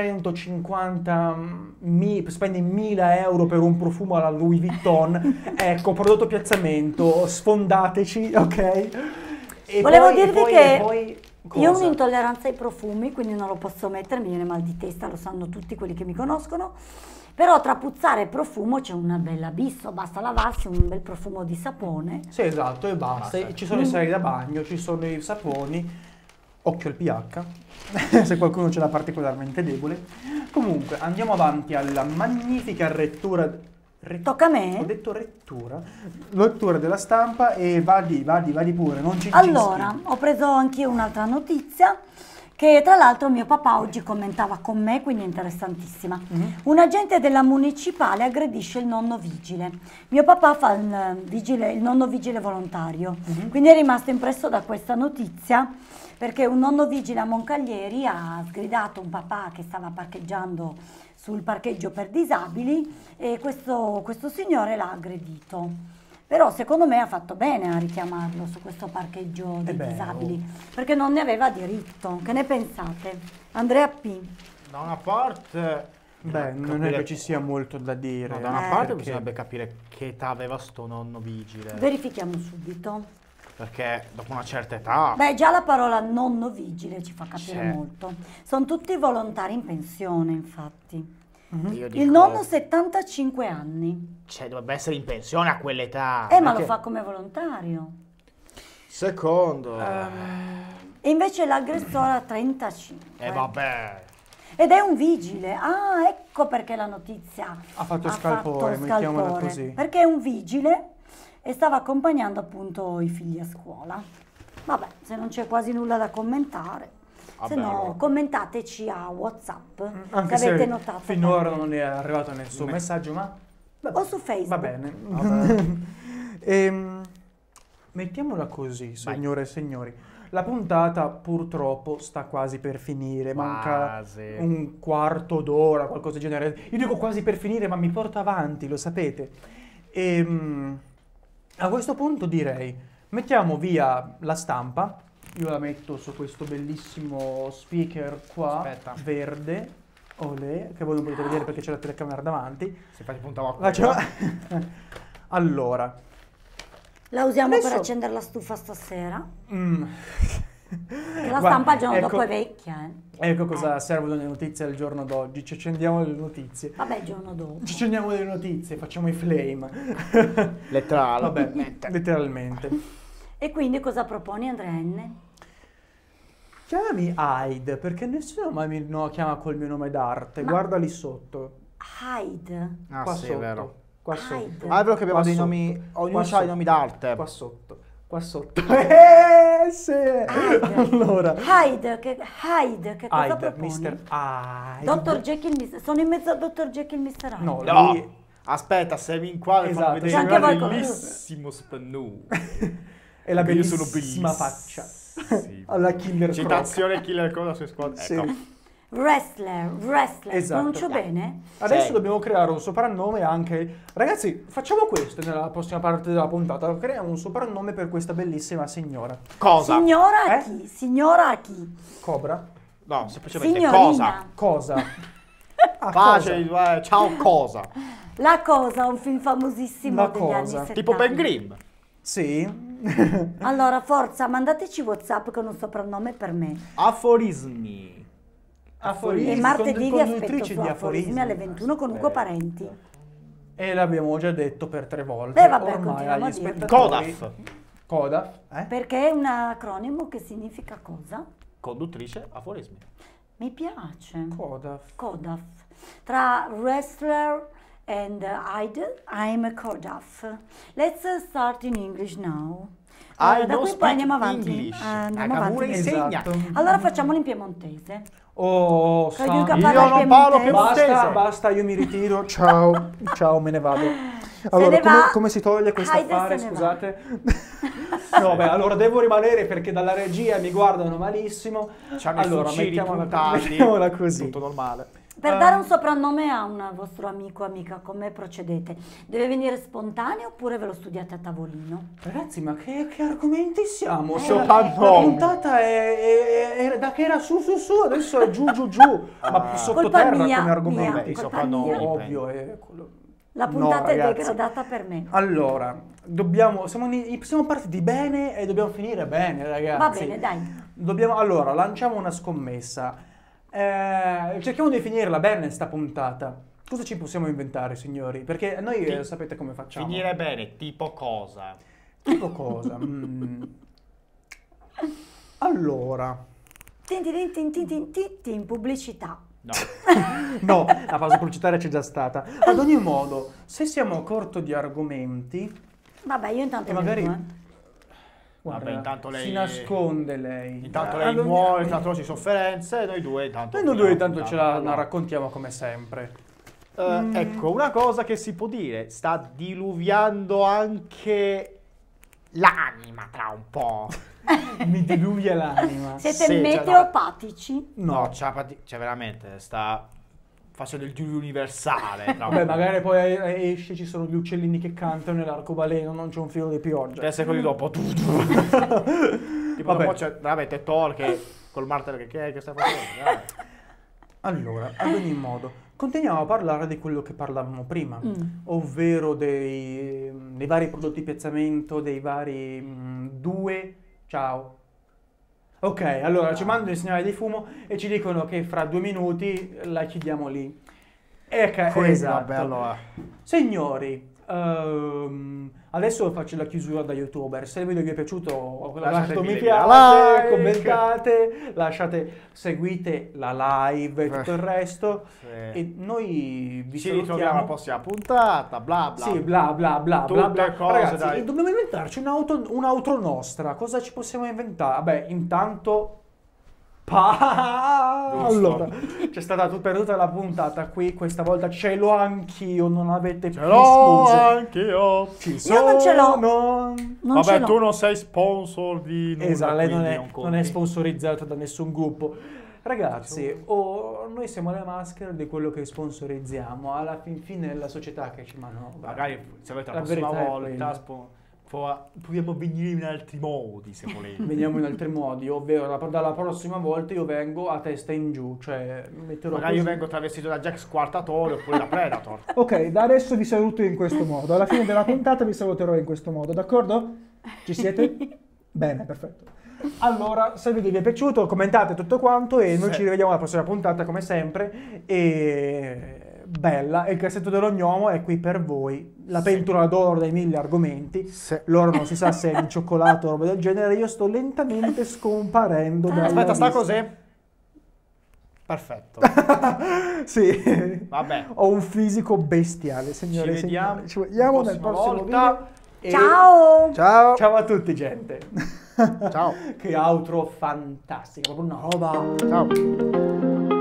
1.000 euro per un profumo alla Louis Vuitton. Ecco, prodotto piazzamento, sfondateci, ok? E volevo dirvi che cosa? io ho un'intolleranza ai profumi, quindi non lo posso mettere, mi viene mal di testa, lo sanno tutti quelli che mi conoscono. Però tra puzzare e profumo c'è un bel abisso, basta lavarsi un bel profumo di sapone. Sì, esatto, e basta. Ci sono i sali da bagno, ci sono i saponi. Occhio al pH, se qualcuno ce l'ha particolarmente debole. Comunque, andiamo avanti alla magnifica Tocca a me? Ho detto lettura. Lettura della stampa e vadi pure, non ci Allora, ho preso anch'io un'altra notizia che tra l'altro mio papà oggi commentava con me, quindi interessantissima. Un agente della municipale aggredisce il nonno vigile. Mio papà fa il nonno vigile volontario, quindi è rimasto impresso da questa notizia perché un nonno vigile a Moncaglieri ha sgridato un papà che stava parcheggiando sul parcheggio per disabili e questo signore l'ha aggredito. Però secondo me ha fatto bene a richiamarlo su questo parcheggio dei disabili, perché non ne aveva diritto. Che ne pensate? Andrea P. Da una parte... Beh, non è che ci sia molto da dire. No, da una parte perché- bisognerebbe capire che età aveva sto nonno vigile. Verifichiamo subito. Perché dopo una certa età... Beh, già la parola nonno vigile ci fa capire Sì. molto. Sono tutti volontari in pensione, infatti. Io Il dico, nonno 75 anni. cioè, dovrebbe essere in pensione a quell'età. Ma non è lo che- fa come volontario. Secondo... E invece l'aggressore ha 35. vabbè... Ed è un vigile. Ah, ecco perché la notizia Ha fatto scalpore, mettiamola scalpore. così. Perché è un vigile e stava accompagnando appunto i figli a scuola. Vabbè, se non c'è quasi nulla da commentare. Se Vabbè, no, allora. commentateci a WhatsApp Anche se avete se notato. finora qualche- non è arrivato nessun messaggio, ma O su Facebook. va bene. Mettiamola così, signore e signori. La puntata purtroppo sta quasi per finire, manca Quasi. un quarto d'ora, qualcosa del genere. Io dico quasi per finire, ma mi porto avanti, lo sapete. A questo punto direi, mettiamo via la stampa. Io la metto su questo bellissimo speaker qua, Aspetta. verde. Olè, che voi non potete vedere perché c'è la telecamera davanti. Se infatti puntavo a Facciamo- quello. Allora, La usiamo Adesso- per accendere la stufa stasera. mm, Che la Guarda, stampa il giorno ecco- dopo è vecchia. ecco cosa servono le notizie al giorno d'oggi. Ci accendiamo le notizie. Vabbè, il giorno dopo. Ci accendiamo le notizie, facciamo i flame. Letterale. Vabbè, letteralmente. E quindi cosa proponi, Andrea N? Chiamami Hyde, perché nessuno mai mi chiama col mio nome d'arte. Ma- Guarda lì sotto. Hyde. Ah, Qua sì, sotto. è vero. Qua Hyde. sotto. Ah, è vero che abbiamo Qua dei sotto. nomi... Ognuno Qua ha i sotto. nomi d'arte. Qua sotto. Qua sotto. Sì. Hyde. Allora. Hyde, che cosa Hyde, proponi? Mr. Hyde. Dr. Jekyll, Sono in mezzo a Dr. Jekyll e Mr. Hyde. No, No! lui- Aspetta, se mi inquadri Esatto, fanno vedere c'è anche il voi con- bellissimo Spanu. E la Che io sono bellissima bellissimo. faccia. Sì. Alla Killer Croc. Citazione Killer Croc su Squad. Sì. Ecco. Wrestler. Esatto. Pronuncio bene? Adesso Sì. dobbiamo creare un soprannome anche... Ragazzi, facciamo questo nella prossima parte della puntata. Creiamo un soprannome per questa bellissima signora. Cosa? Signora a Eh? chi? Signora a chi? Cobra? No, semplicemente Signorina. Cosa? Ah, Facile, cosa? ciao cosa? La Cosa, un film famosissimo La degli anni Cosa. 70. Tipo Ben Grimm. Sì. Allora, forza, mandateci WhatsApp con un soprannome per me. Aforismi. Aforismi. E martedì vi aspetto conduttrici su di Aforismi alle 21 con Ugo Parenti. E l'abbiamo già detto per 3 volte. Beh, vabbè, ormai continuiamo agli a dirlo. spettatori. Codaf. Codaf? Perché è un acronimo che significa cosa? Conduttrice aforismi. Mi piace. Codaf. Kodaf. Tra wrestler and Hyde, I'm a Kodaf. Let's start in English now. I Da don't qui speak poi andiamo avanti. English. Andiamo Cavour avanti. insegna. Esatto. Allora facciamolo in piemontese. Oh, Che io sa- parlo Io non parlo più piemontese. Basta, Montese. basta, io mi ritiro. Ciao, ciao, me ne vado. Allora, ne va. come si toglie questo Hyde affare, se ne va. scusate? No, beh, allora devo rimanere perché dalla regia mi guardano malissimo. C'hanno Allora, i fucili mettiamola, puntati. mettiamola così. Tutto normale. Per dare un soprannome a un vostro amico o amica, come procedete? Deve venire spontaneo oppure ve lo studiate a tavolino? Ragazzi, ma che argomenti siamo? Soprannome. La puntata è da che era su, adesso è giù. Ma sottoterra mia, come argomenti. mia, Vabbè, i colpa soprannomi. mia. Ovvio, è quello. La No, puntata è ragazzi. degradata per me. Allora, siamo partiti bene e dobbiamo finire bene, ragazzi. Va bene, dai. Allora, lanciamo una scommessa. Cerchiamo di finirla bene sta puntata. Cosa ci possiamo inventare, signori? Perché noi sapete come facciamo. Finire bene, tipo cosa? Tipo cosa? Allora, Tin, tin, tin, tin, tin, tin, tin, pubblicità. No. No, la pausa pubblicitaria c'è già stata. Ad ogni modo, se siamo a corto di argomenti, Vabbè, io intanto e magari... vedo, Guarda, Vabbè, intanto lei- si nasconde lei. Intanto Ad lei ogni- muore tra atroci sofferenze e noi due intanto... Noi due intanto ce la allora. raccontiamo come sempre. Ecco, una cosa che si può dire, sta diluviando anche l'anima tra un po'. Mi diluvia l'anima. Siete Sì, cioè, meteopatici? No. Cioè veramente, sta facendo il diluvio universale. Tra un Vabbè, po'. magari poi esce, ci sono gli uccellini che cantano nell'arcobaleno, non c'è un filo di pioggia. 3 secondi dopo. Tipo Vabbè. dopo c'è veramente Thor che col martello che sta facendo. Dai. Allora, ad ogni modo, continuiamo a parlare di quello che parlavamo prima, ovvero dei vari prodotti piazzamento, dei vari due... Ciao. Ok, allora ci mandano il segnale di fumo e ci dicono che fra 2 minuti la chiudiamo lì. Quindi, Esatto. vabbè, allora. Signori, adesso faccio la chiusura da YouTuber. Se il video vi è piaciuto, lasciate un mi like, piace, commentate, seguite la live e tutto il resto. Sì. E noi vi Ci ritroviamo alla salutiamo. prossima puntata, bla bla. Sì, bla bla bla Tutte bla bla. cose, Ragazzi, dai. dobbiamo inventarci un'outro nostra. Cosa ci possiamo inventare? Vabbè, intanto... Allora, c'è stata per tutta la puntata qui, questa volta ce l'ho anch'io, non avete più scuse. Anch'io. Ci Io non ce l'ho. sono. Non ce Vabbè, l'ho. tu non sei sponsor di nulla, Esatto, lei non quindi è, conti. non è sponsorizzata da nessun gruppo. Ragazzi, noi siamo le maschere di quello che sponsorizziamo. Alla fine è la società che ci manovra. Magari se avete la La prossima verità è volta quella. proviamo a venire in altri modi, se volete. Veniamo in altri modi, ovvero dalla prossima volta io vengo a testa in giù, cioè metterò Magari io così. vengo travestito da Jack Squartatore oppure da Predator. Ok, da adesso vi saluto in questo modo. Alla fine della puntata vi saluterò in questo modo, d'accordo? Ci siete? Bene, perfetto. Allora, se il video vi è piaciuto, commentate tutto quanto e noi Sì. ci rivediamo alla prossima puntata come sempre. E bella, e il cassetto dell'ognomo è qui per voi. La pentola d'oro dai 1000 argomenti. Sì. L'oro non si sa se è di cioccolato o roba del genere. Io sto lentamente scomparendo dalla Aspetta, sta vista. così? Perfetto. Sì. Vabbè. Ho un fisico bestiale, signore e Ci vediamo signori. Ci vediamo nel prossima prossimo volta. video. E Ciao! Ciao. ciao a tutti, gente. Ciao. Che outro fantastica, proprio una roba. Ciao.